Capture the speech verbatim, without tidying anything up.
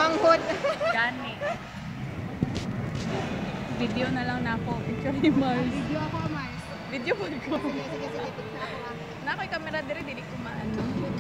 manghod. Gani. Video na lang na ako. Picture ni Mars. Video ako, Mars. Video po ko. Sige, sige, sige. Picture ako. Na ako'y camera dire, dili ko maano.